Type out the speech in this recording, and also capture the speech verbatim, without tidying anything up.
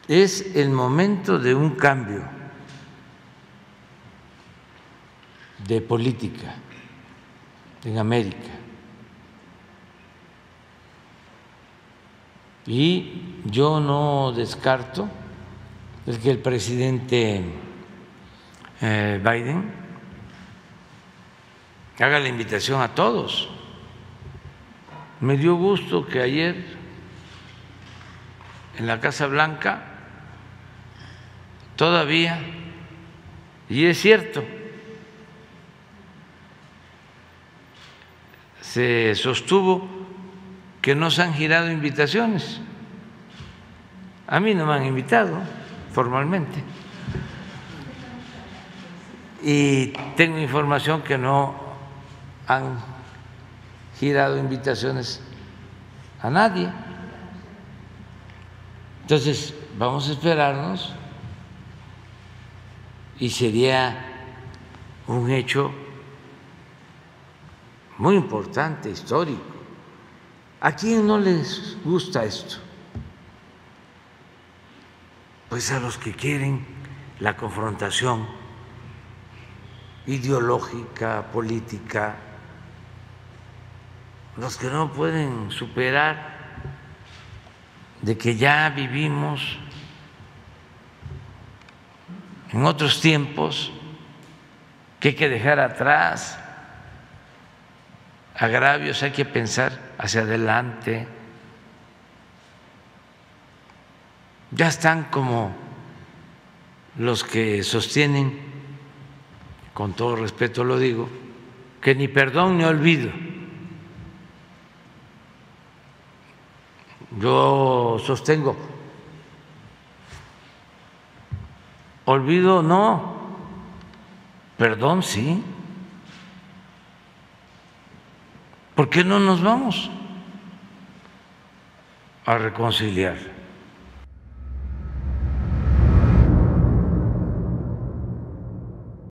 es el momento de un cambio de política en América. Y yo no descarto el que el presidente Biden haga la invitación a todos. Me dio gusto que ayer en la Casa Blanca todavía, y es cierto, se sostuvo que no se han girado invitaciones. A mí no me han invitado formalmente. Y tengo información que no han girado invitaciones a nadie. Entonces, vamos a esperarnos y sería un hecho muy importante, histórico. ¿A quién no les gusta esto? Pues a los que quieren la confrontación ideológica, política, los que no pueden superar de que ya vivimos en otros tiempos, que hay que dejar atrás agravios, hay que pensar hacia adelante. Ya están como los que sostienen, con todo respeto lo digo, que ni perdón ni olvido. Yo sostengo, olvido no, perdón sí. ¿Por qué no nos vamos a reconciliar?